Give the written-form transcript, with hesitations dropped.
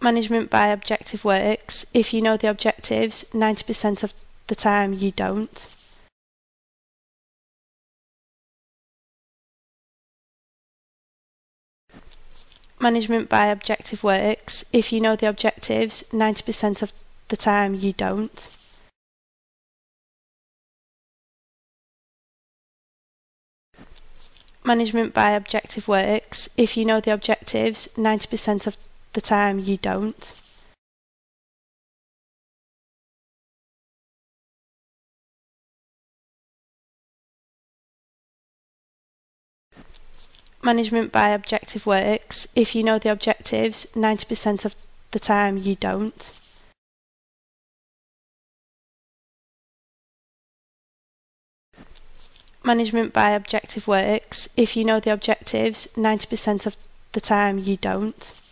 Management by objective works if you know the objectives 90% of the time you don't. Management by objective works if you know the objectives 90% of the time you don't. Management by objective works if you know the objectives 90% of the time you don't. Management by objective works if you know the objectives 90% of the time you don't. Management by objective works if you know the objectives 90% of the time you don't.